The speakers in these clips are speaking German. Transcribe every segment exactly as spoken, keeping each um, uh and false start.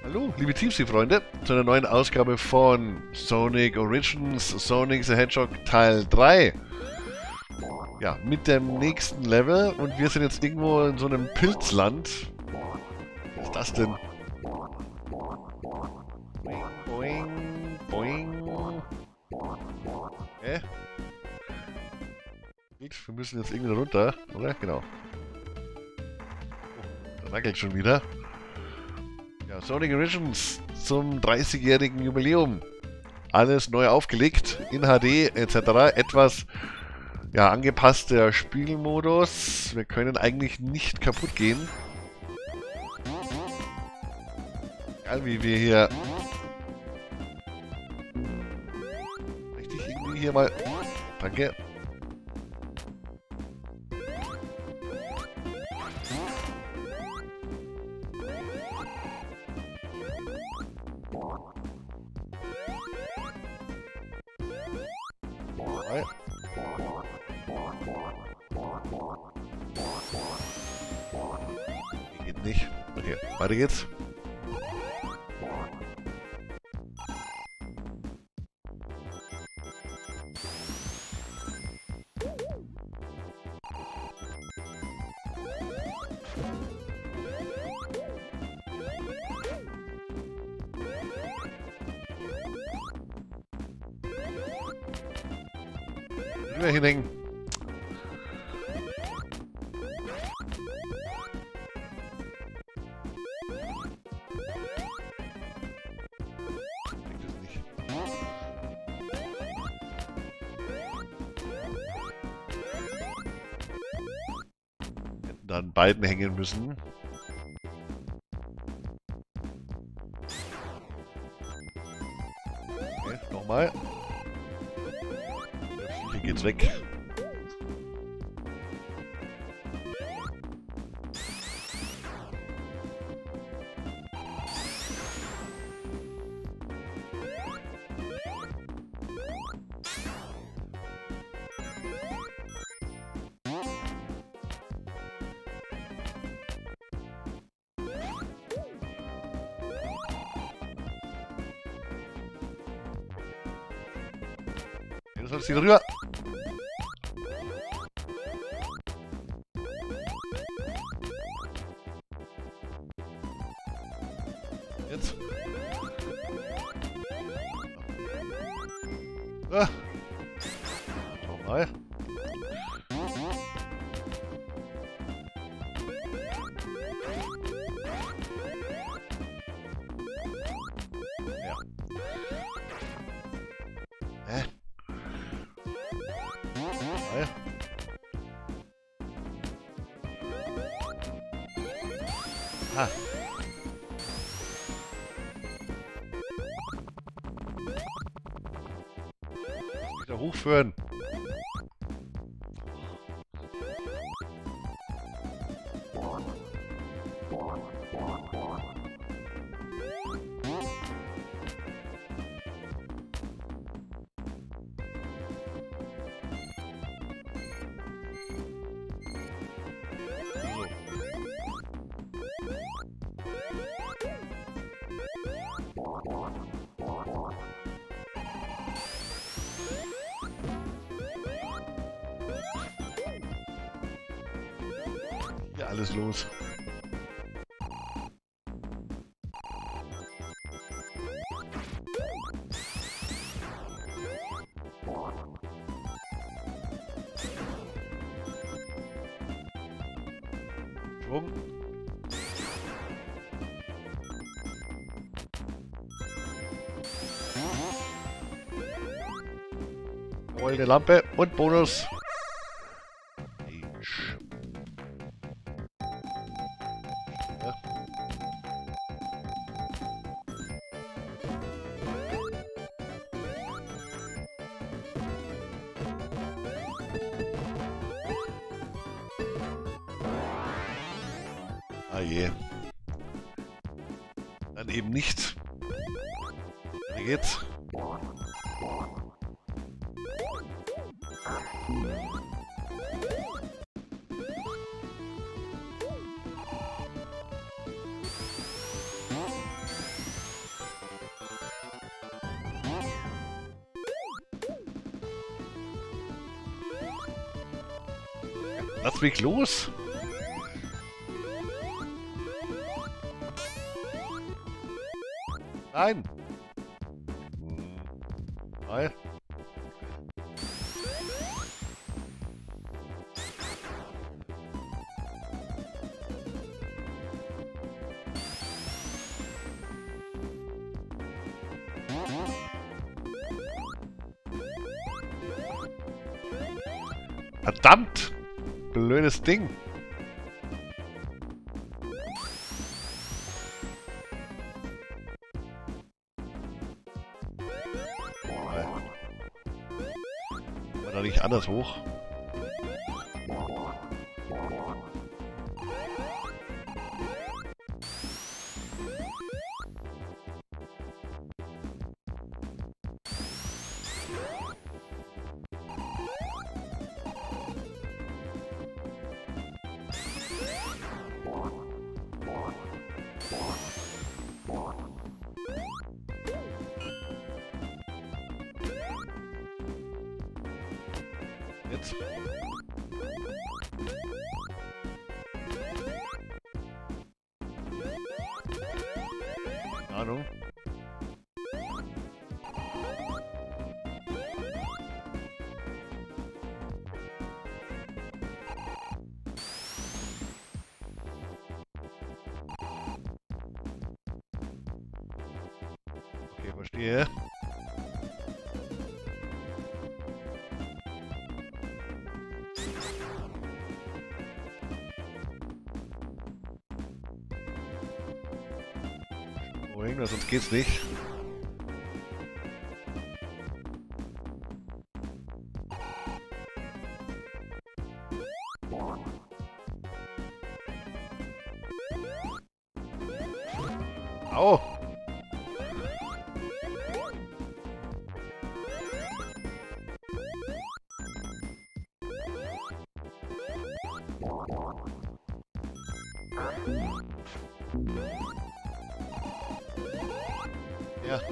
Hallo, liebe Teamspeak-Freunde, zu einer neuen Ausgabe von Sonic Origins, Sonic the Hedgehog Teil drei. Ja, mit dem nächsten Level und wir sind jetzt irgendwo in so einem Pilzland. Was ist das denn? Boing, boing. Hä? Wir müssen jetzt irgendwie runter, oder? Genau. Oh, da wackelt schon wieder. Ja, Sonic Origins zum dreißigjährigen Jubiläum. Alles neu aufgelegt, in H D et cetera. Etwas ja, angepasster Spielmodus. Wir können eigentlich nicht kaputt gehen. Egal wie wir hier... Richtig irgendwie hier mal... Danke. Geht nicht. Okay, weiter geht's. Drüber hinhängen. An beiden hängen müssen. Okay, nochmal. Hier geht's weg. Jetzt sollst du wieder rüber. Jetzt. Ah. Nochmal. Ja. Hä? Ah. Wieder hochführen. Hier alles los. Schwung. Goldene Lampe und Bonus. Ja. Ah je. Dann eben nicht. Wie geht's? Lass mich los! Nein! Hm. Nein. Verdammt! Blödes Ding! War da nicht anders hoch? Jetzt. Keine Ahnung. Okay, verstehe. Oder sonst geht's nicht. Au! Ja.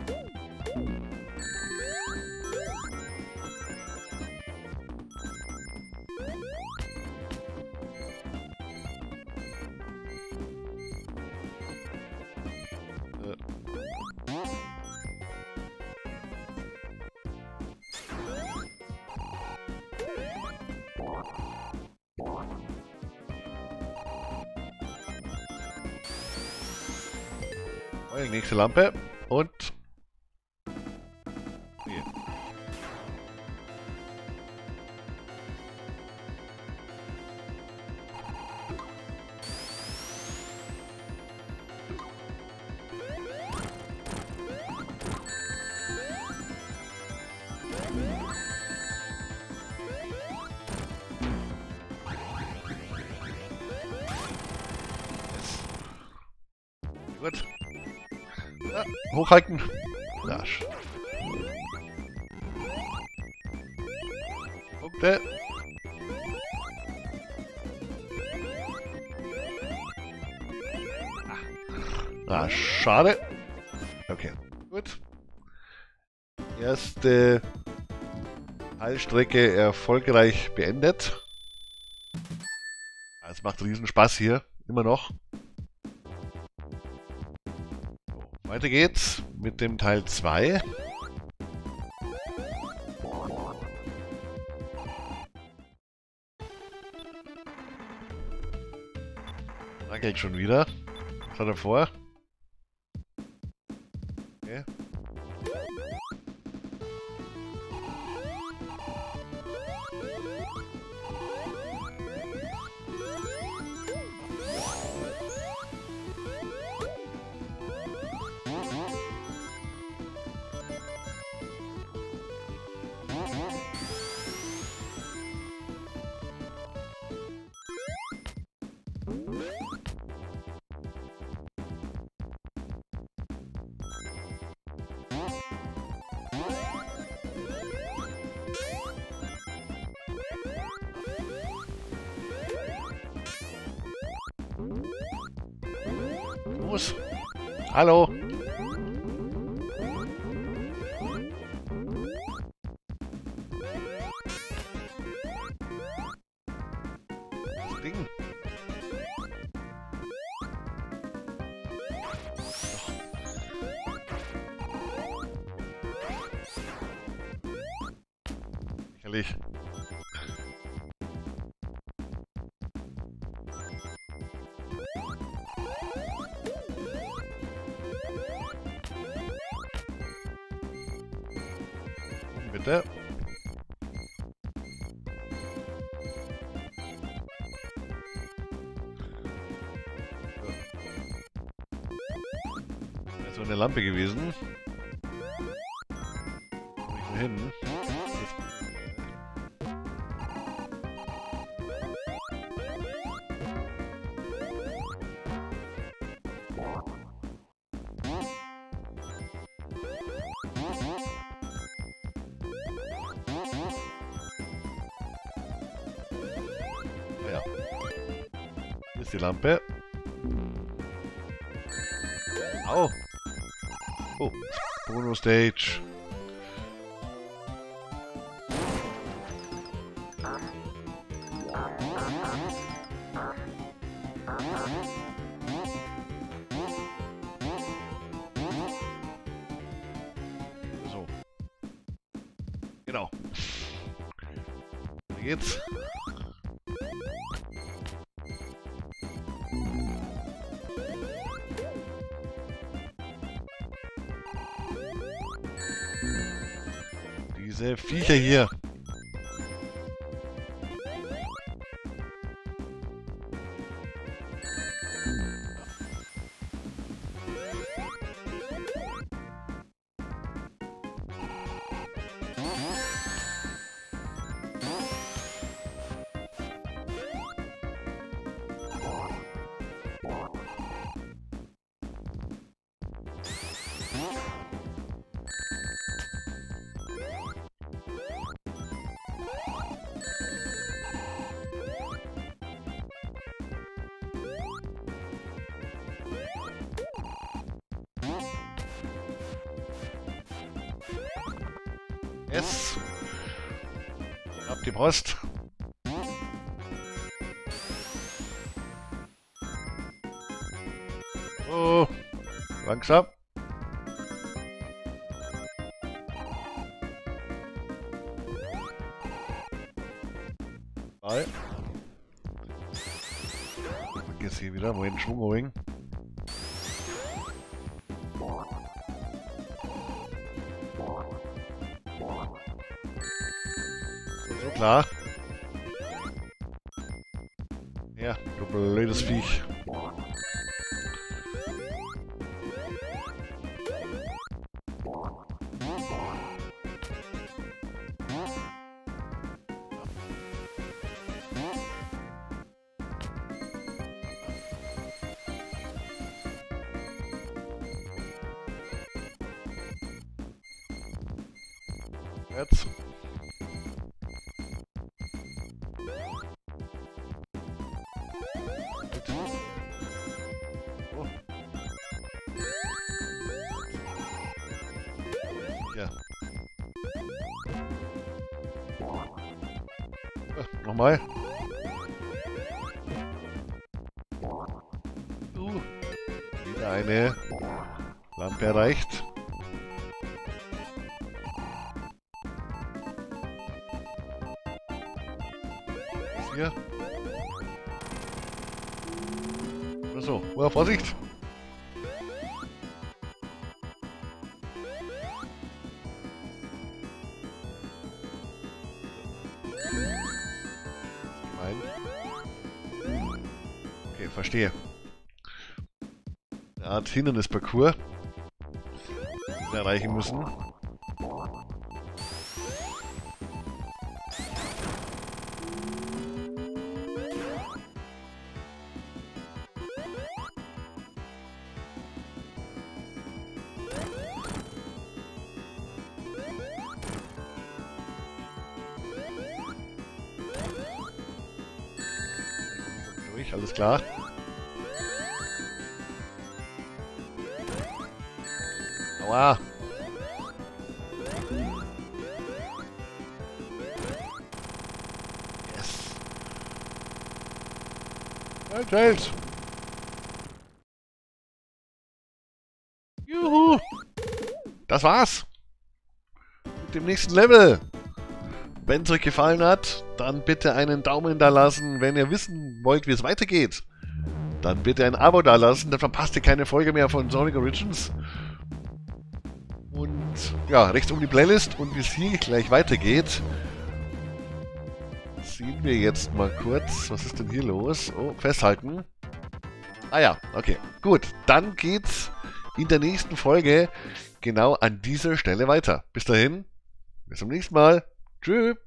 Oh, die nächste Lampe und hier. Gut. Ja, hochhalten. Ja. Punkte. Ah, schade. Okay, gut. Erste Teilstrecke erfolgreich beendet. Es macht riesen Spaß hier, immer noch. Weiter geht's mit dem Teil zwei. Wackelt schon wieder. Was hat er vor? Okay. Los. Hallo. Ehrlich. Bitte. So eine Lampe gewesen. Wo ich denn hin? Ja. Hier ist die Lampe. Au! Oh, Bonus Stage. So. Genau. Wie geht's? Diese Viecher hier. Yes. Ab die Brust. Oh, langsam. Drei. Vergiss hier wieder, wohin Schwung holen. So klar. Ja, du blödes Viech. Jetzt. Oh. Ja. Äh, nochmal. Uh, wieder eine Lampe erreicht. Hier. Achso, oh, Vorsicht! Nein. Okay, verstehe. Eine Art Hindernisparcours, den wir erreichen müssen. Alles klar. Aua. Yes. Halt, halt. Juhu. Das war's. Mit dem nächsten Level. Wenn es euch gefallen hat, dann bitte einen Daumen da lassen. Wenn ihr wissen wollt, wie es weitergeht, dann bitte ein Abo da lassen. Dann verpasst ihr keine Folge mehr von Sonic Origins. Und ja, rechts um die Playlist und wie es hier gleich weitergeht, sehen wir jetzt mal kurz. Was ist denn hier los? Oh, festhalten. Ah ja, okay. Gut, dann geht's in der nächsten Folge genau an dieser Stelle weiter. Bis dahin, bis zum nächsten Mal. Tschüss.